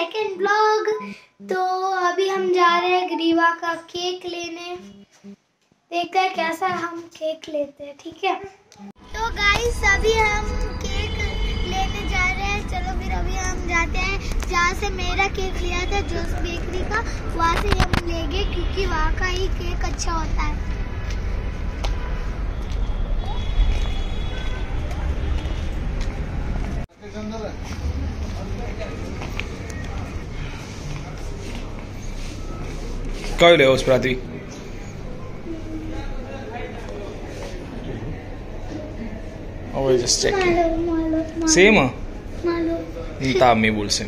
Second blog. तो अभी हम जा रहे हैं ग्रीवा का केक लेने। देखते हैं कैसा हम केक लेते हैं, ठीक है। तो गाइस अभी हम केक लेने जा रहे हैं। चलो फिर अभी हम जाते हैं जहाँ से मेरा केक लिया था, जोस बेकरी का, वहाँ से हम लेंगे क्योंकि वहाँ का ही केक अच्छा होता है। काय ले उस प्राती Oh, just check. Same? Tá, me bolsa.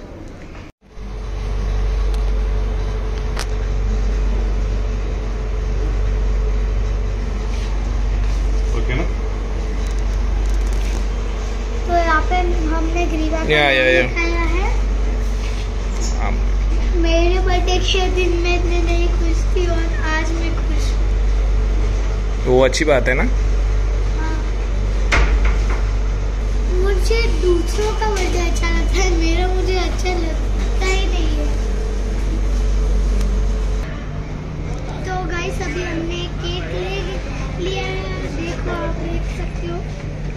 Okay ना? तो यहाँ पे हमने ग्रीवा का खाया है। मेरे बर्थडे के दिन में इतने नहीं खुश थी और आज मैं खुश हूँ। वो अच्छी बात है ना? मुझे दूसरों का बर्थडे अच्छा लगता है, मेरा मुझे अच्छा लगता ही नहीं है। तो गाइस अभी हमने केक ले लिया है, देखो आप देख सकते हो।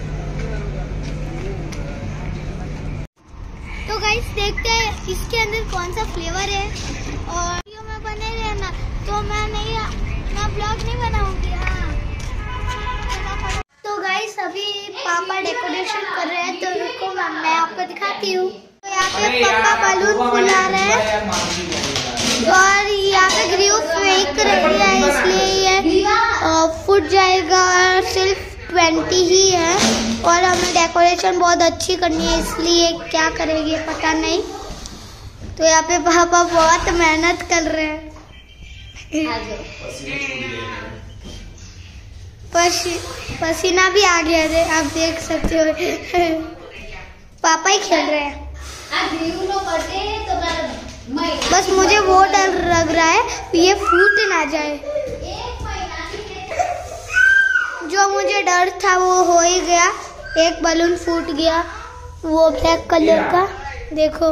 तो गाइस देखते हैं इसके अंदर कौन सा फ्लेवर है और वीडियो में बने रहना। तो मैं ब्लॉग नहीं बनाऊंगी। तो गाइस अभी पापा डेकोरेशन कर रहे हैं, तो रुको मैं आपको दिखाती हूँ। तो यहाँ पे पापा बलून फुला रहे हैं और यहाँ पे ग्रीव फेंक रही है, इसलिए ये फूट जाएगा। सिर्फ 20 ही है और हमें डेकोरेशन बहुत अच्छी करनी है, इसलिए क्या करेगी पता नहीं। तो यहाँ पे पापा बहुत मेहनत कर रहे हैं। पसीना भी आ गया है, आप देख सकते हो। पापा ही खेल रहे हैं। बस मुझे वो डर लग रहा है ये फूट ना जाए। जो मुझे डर था वो हो ही गया, एक बलून फूट गया, वो ब्लैक कलर का, देखो।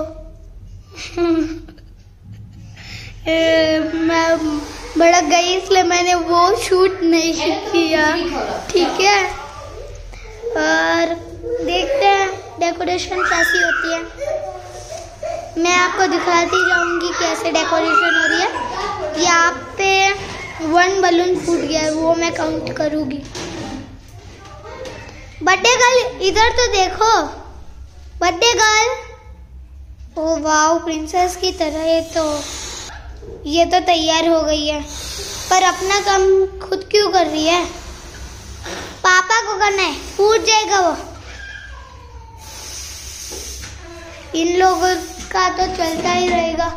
मैं भड़क गई इसलिए मैंने वो शूट नहीं किया, ठीक है। और देखते हैं डेकोरेशन कैसी होती है। मैं आपको दिखाती जाऊंगी कैसे डेकोरेशन हो रही है। यहाँ पे 1 बलून फूट गया है, वो मैं काउंट करूंगी। बर्थडे गर्ल इधर तो देखो, बर्थडे गर्ल। ओ वाह, प्रिंसेस की तरह। ये तो तैयार हो गई है, पर अपना काम खुद क्यों कर रही है? पापा को करना है, फूट जाएगा वो। इन लोगों का तो चलता ही रहेगा।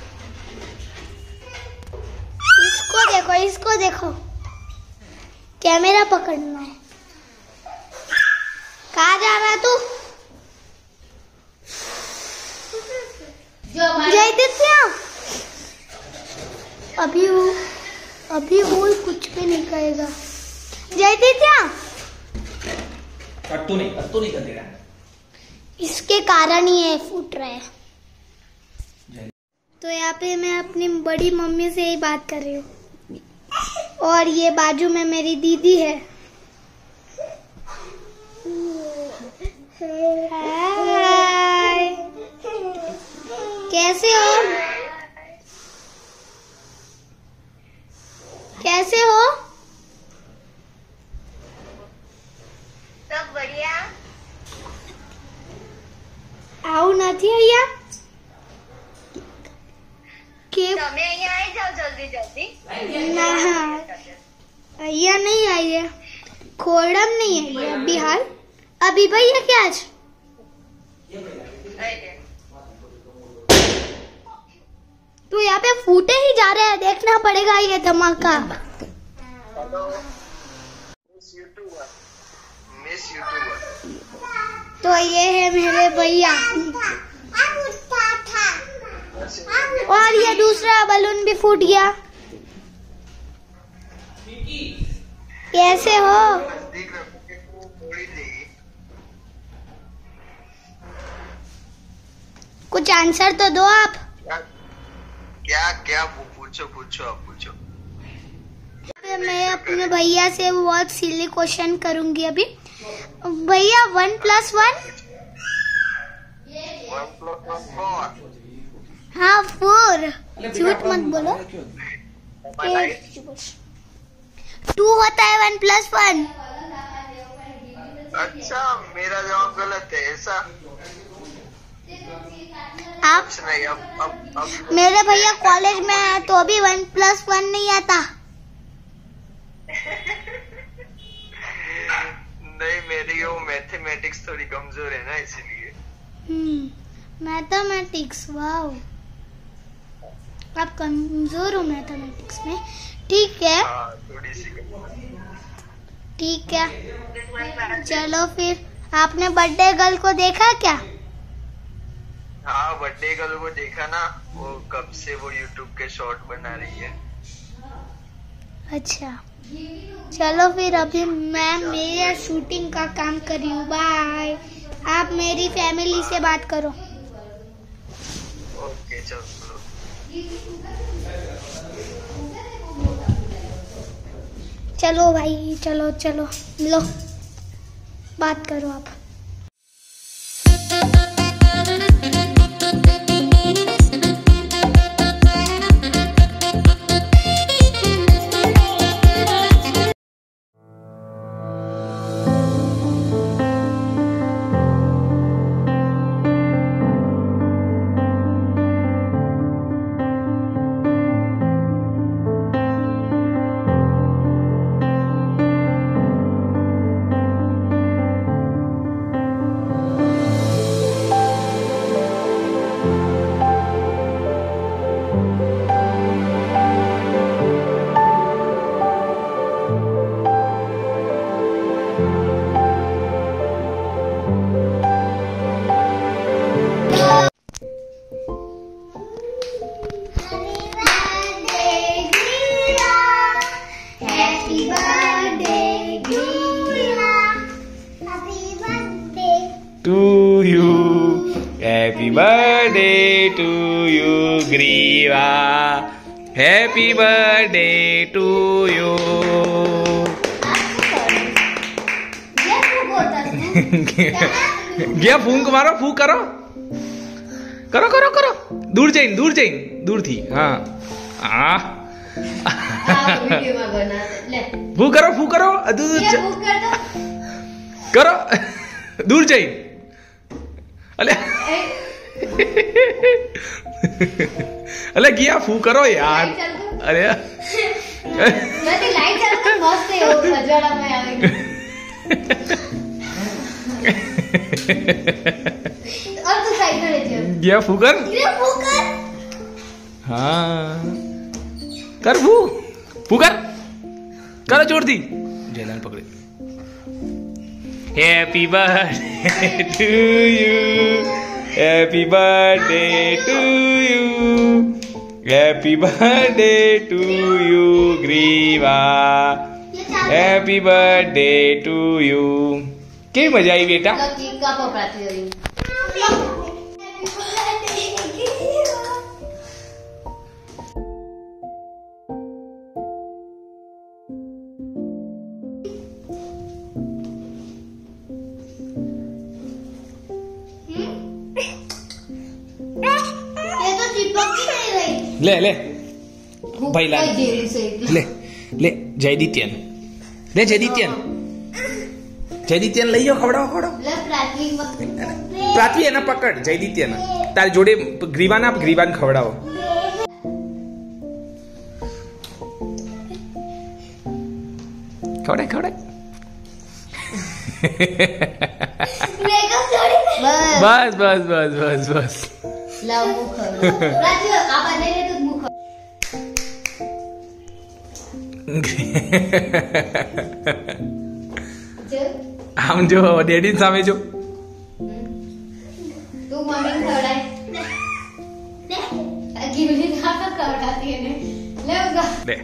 इसको देखो, कैमरा पकड़ना है। कहाँ जा रहा है तू? जयदित्या, अभी वो कुछ भी नहीं कहेगा। जयदित्या, अट्टू नहीं कर देगा। इसके कारण ही है फूट रहा है। तो यहाँ पे मैं अपनी बड़ी मम्मी से ही बात कर रही हूँ और ये बाजू में मेरी दीदी है। हाय, कैसे हो? कैसे हो? सब बढ़िया। आओ નથી અહીંયા કે તમે અહીંયા આવી જાઓ જલ્દી ના, અહીંયા नहीं आई है, खोड़म नहीं आई है अभी हाल। अभी भैया क्या आज? तो यहाँ पे फूटे ही जा रहे हैं, देखना पड़ेगा ये धमाका। तो ये है मेरे भैया और ये दूसरा बलून भी फूट गया। कैसे हो? कुछ कुछ आंसर तो दो आप। क्या क्या पूछो पूछो आप पूछो। मैं अपने भैया से बहुत सिली क्वेश्चन करूंगी अभी। भैया 1 + 1। 1 + 1 4। हाँ 4। झूठ मत बोलो। 2 होता है 1 + 1। अच्छा मेरा जवाब गलत है ऐसा। आप कुछ नहीं अब मेरे भैया कॉलेज में है तो अभी 1 + 1 नहीं आता। नहीं मेरी वो मैथमेटिक्स थोड़ी कमजोर है ना इसीलिए। मैथमेटिक्स वाओ, आप कमजोर हो मैथमेटिक्स में। ठीक है हाँ थोड़ी सी ठीक है। चलो फिर आपने बर्थडे गर्ल को देखा क्या? हाँ बर्थडे गर्ल को देखा ना, वो कब से वो यूट्यूब के शॉर्ट बना रही है। अच्छा चलो फिर अभी मैं मेरा शूटिंग का काम कर रही हूँ। बाय। आप मेरी फैमिली से बात करो। ओके चलो। चलो भाई चलो चलो लो बात करो आप। To you, happy birthday to you, Griva. Happy birthday to you. गया फूंक मारो, फूंक करो करो करो करो। दूर जाइन दूर थी। हाँ फूंक करो करो दूर जाइन। अले अले गया फू करो यार। अरे लाइट चल तो मस्त है वो रजवाड़ा में आवेगी। और तो साइड में रहती है। गया फू कर। हाँ कर फू कर करो जोर दी। जयलाल पकड़े। Happy birthday to you. Happy birthday to you. Happy birthday to you, Griva. Happy birthday to you. કેવી મજા આવી બેટા? કેક કાપો પ્રાર્થી। ले भाई ला ले जयदीत्यन લઈ જાઓ ખવડાવો પ્રાથવી એના પકડ જયદીત્યન તાર જોડે ગ્રીવાને ખવડાવો। ખવડાય બસ લાવ મુખ પ્રાથવી આ બાને લે તો મુખ। આમ જો ડેડી સામે જો तू मम्मी खवड़ाए गिरली खाकर खवड़ाती है ने ले उगा ले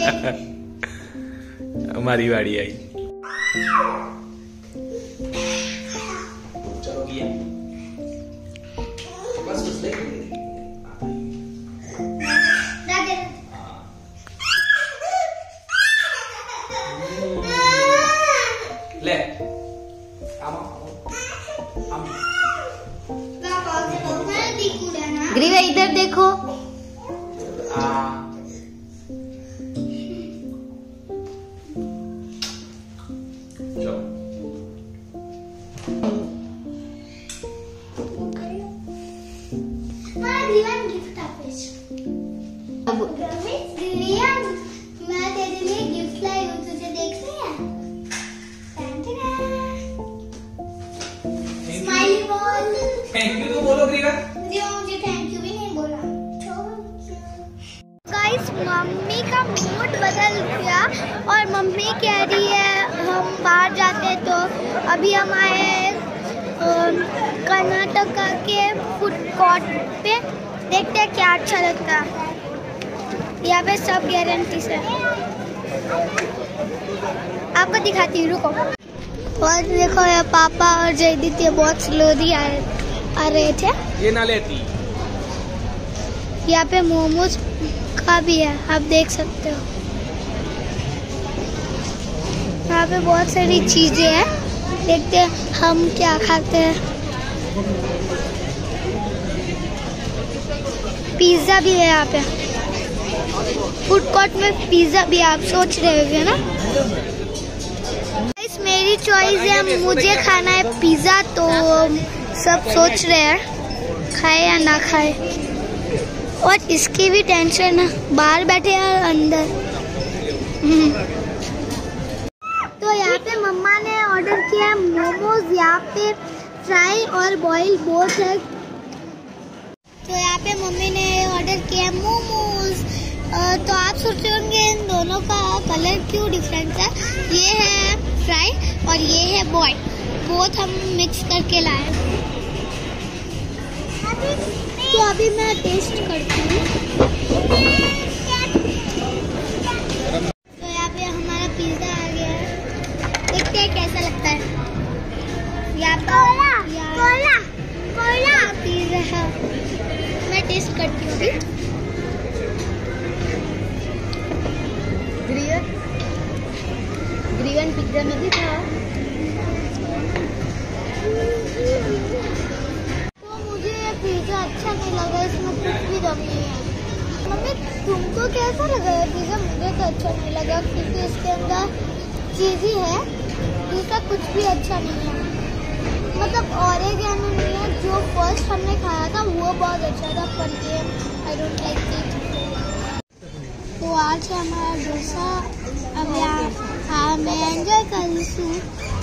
અમારી વાડી આવી। देखो। मैं तेरे लिए गिफ्ट लाई हूँ, तुझे देखनी है? Smiley ball. थैंक यू तो बोलो ग्रीवा। मुझे थैंक यू भी नहीं बोला। गाइस मम्मी का मूड बदल गया और मम्मी कह रही है हम बाहर जाते तो अभी हम आए कर्नाटका के फूड कोर्ट पे, देखते हैं क्या अच्छा लगता है। यहाँ पे सब गारंटी से। आपको दिखाती हूँ, रुको। और देखो ये पापा और जयदीप ये बहुत स्लोली आ रहे थे। ये ना लेती। यहाँ पे मोमोज का भी है, आप देख सकते हो। यहाँ पे बहुत सारी चीजें हैं, देखते हैं हम क्या खाते हैं। पिज्जा भी है यहाँ पे, फूड कोर्ट में पिज्जा भी। आप सोच रहे होंगे ना। गाइस मेरी चॉइस है, मुझे खाना है पिज्जा, तो सब सोच रहे हैं खाए या ना खाए। और इसकी भी टेंशन है, बाहर बैठे हैं अंदर। तो यहाँ पे मम्मा ने ऑर्डर किया है मोमोज, यहाँ पे फ्राई और बॉईल बोथ है। तो यहाँ पे मम्मी ने ऑर्डर किया है मोमोज। तो आप सोच रहे होंगे इन दोनों का कलर क्यों डिफरेंट है। ये है फ्राई और ये है बॉइल्ड, बोथ हम मिक्स करके लाए। तो अभी मैं टेस्ट करती हूँ। तो यहाँ पे हमारा पिज्जा आ गया है, देखते हैं कैसा लगता है। यहाँ पे पिज्जा है, मैं टेस्ट करती हूँ अभी। ग्रीवन पिज्जा में भी था। तो मुझे ये पिज्जा अच्छा नहीं लगा, इसमें कुछ भी दम नहीं है। मम्मी तुमको कैसा लगा ये पिज्जा? मुझे तो अच्छा नहीं लगा क्योंकि इसके अंदर चीज़ ही है, इसका कुछ भी अच्छा नहीं है। मतलब ऑरेगेनो नहीं है, जो फर्स्ट हमने खाया था वो बहुत अच्छा था, पर ये आई डोंट लाइक इट। तो आज है हमारा डोसा, अब हाँ मैं एंजॉय कर रही हूँ।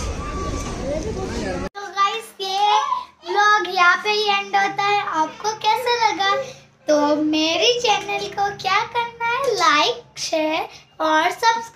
तो गाइस ये व्लॉग यहाँ पे ही एंड होता है। आपको कैसा लगा? तो मेरी चैनल को क्या करना है, लाइक शेयर और सब्सक्राइब